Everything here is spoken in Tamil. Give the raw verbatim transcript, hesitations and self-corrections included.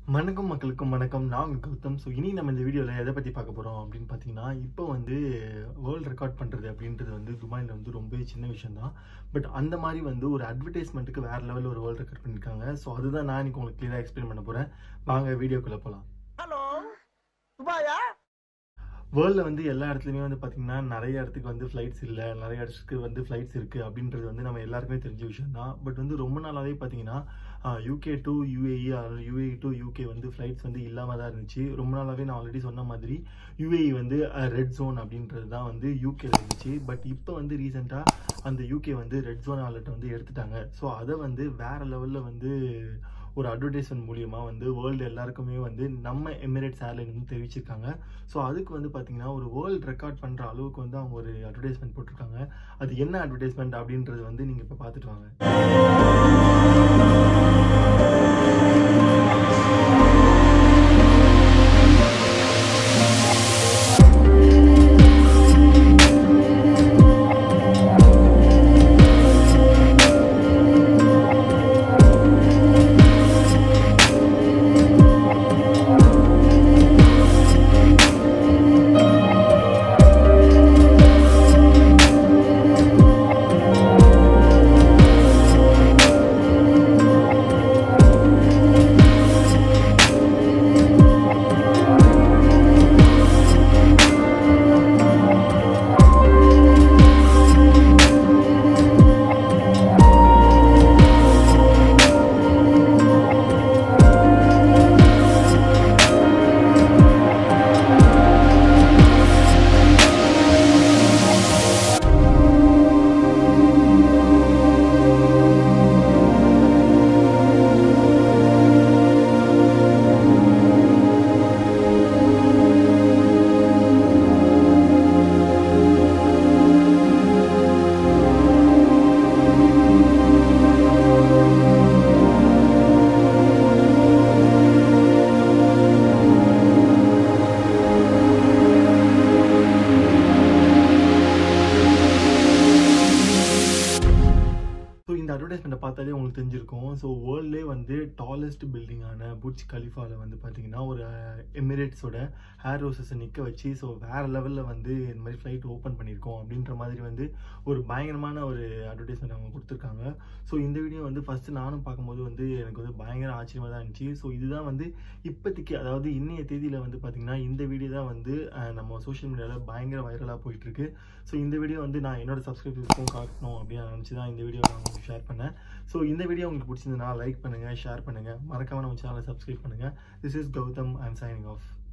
வணக்கம் மக்களுக்கும் வணக்கம். நான் உங்க கௌதம். ஸோ இனி நம்ம இந்த வீடியோவில் எதை பற்றி பார்க்க போகிறோம் அப்படின்னு பார்த்தீங்கன்னா, இப்போ வந்து வேர்ல்டு ரெக்கார்ட் பண்ணுறது அப்படின்றது வந்து துபாயில் வந்து ரொம்ப சின்ன விஷயம் தான். பட் அந்த மாதிரி வந்து ஒரு அட்வர்டைஸ்மெண்ட்டுக்கு வேறு லெவலில் ஒரு வேர்ல்டு ரெக்கார்ட் பண்ணியிருக்காங்க. ஸோ அதுதான் நான் இன்னைக்கு உங்களுக்கு கிளியராக எக்ஸ்பிளைன் பண்ண போகிறேன். வாங்க வீடியோக்குள்ளே போகலாம். ஹலோ துபாயா? வேர்ல்டில் வந்து எல்லா இடத்துலையுமே வந்து பார்த்திங்கன்னா நிறைய இடத்துக்கு வந்து ஃப்ளைட்ஸ் இல்லை, நிறைய இடத்துக்கு வந்து ஃப்ளைட்ஸ் இருக்குது அப்படின்றது வந்து நம்ம எல்லாருக்குமே தெரிஞ்ச விஷயம் தான். பட் வந்து ரொம்ப நாளாகவே பார்த்தீங்கன்னா UK to UAE UAE to UK வந்து ஃப்ளைட்ஸ் வந்து இல்லாமல் தான் இருந்துச்சு. ரொம்ப நாளாகவே நான் ஆல்ரெடி சொன்ன மாதிரி யூஏஇ வந்து ரெட் ஜோன் அப்படின்றது தான் வந்து யூகேல இருந்துச்சு. பட் இப்போ வந்து ரீசெண்டாக அந்த யூகே வந்து ரெட் ஜோன் அலர்ட் வந்து எடுத்துட்டாங்க. ஸோ அதை வந்து வேறு லெவலில் வந்து ஒரு அட்வர்டைஸ்மெண்ட் மூலியமாக வந்து வேர்ல்டு எல்லாருக்குமே வந்து நம்ம எமிரேட்ஸ் ஏர்லைன் வந்து தெரிவிச்சிருக்காங்க. ஸோ அதுக்கு வந்து பார்த்தீங்கன்னா ஒரு வேர்ல்டு ரெக்கார்ட் பண்ணுற அளவுக்கு வந்து அவங்க ஒரு அட்வர்டைஸ்மெண்ட் போட்டிருக்காங்க. அது என்ன அட்வர்டைஸ்மெண்ட் அப்படின்றது வந்து நீங்கள் இப்போ பார்த்துட்டு வாங்க. இந்த அட்வர்டைஸ்மெண்ட்டை பார்த்தாலே உங்களுக்கு தெரிஞ்சிருக்கும். ஸோ வேர்ல்ட்லே வந்து டாலஸ்ட் பில்டிங்கான புர்ஜ் கலிஃபாவில் வந்து பார்த்தீங்கன்னா ஒரு எமிரேட்ஸோட ஏர் ஹோஸ்டஸை நிற்க வச்சு ஸோ வேறு லெவலில் வந்து இந்த மாதிரி ஃப்ளைட் ஓப்பன் பண்ணியிருக்கோம் அப்படின்ற மாதிரி வந்து ஒரு பயங்கரமான ஒரு அட்வர்டைஸ்மெண்ட் அவங்க கொடுத்துருக்காங்க. ஸோ இந்த வீடியோ வந்து ஃபஸ்ட்டு நானும் பார்க்கும்போது வந்து எனக்கு வந்து பயங்கர ஆச்சரியமாக தான் இருந்துச்சு. ஸோ இதுதான் வந்து இப்போதைக்கு அதாவது இன்னைய தேதியில் வந்து பார்த்திங்கன்னா இந்த வீடியோ தான் வந்து நம்ம சோஷியல் மீடியாவில் பயங்கர வைரலாக போயிட்டுருக்கு. ஸோ இந்த வீடியோ வந்து நான் என்னோட சப்ஸ்கிரைபர்ஸ்க்கும் காட்டணும் அப்படின்னு நினச்சி தான் இந்த வீடியோ நான் உங்களுக்கு ஷேர் பண்ணேன். ஸோ இந்த வீடியோ உங்களுக்கு பிடிச்சிருந்ததுன்னா லைக் பண்ணுங்கள், ஷேர் பண்ணுங்கள், மறக்காம நம்ம சேனலை சப்ஸ்கிரைப் பண்ணுங்கள். This is Gautham. I am signing of.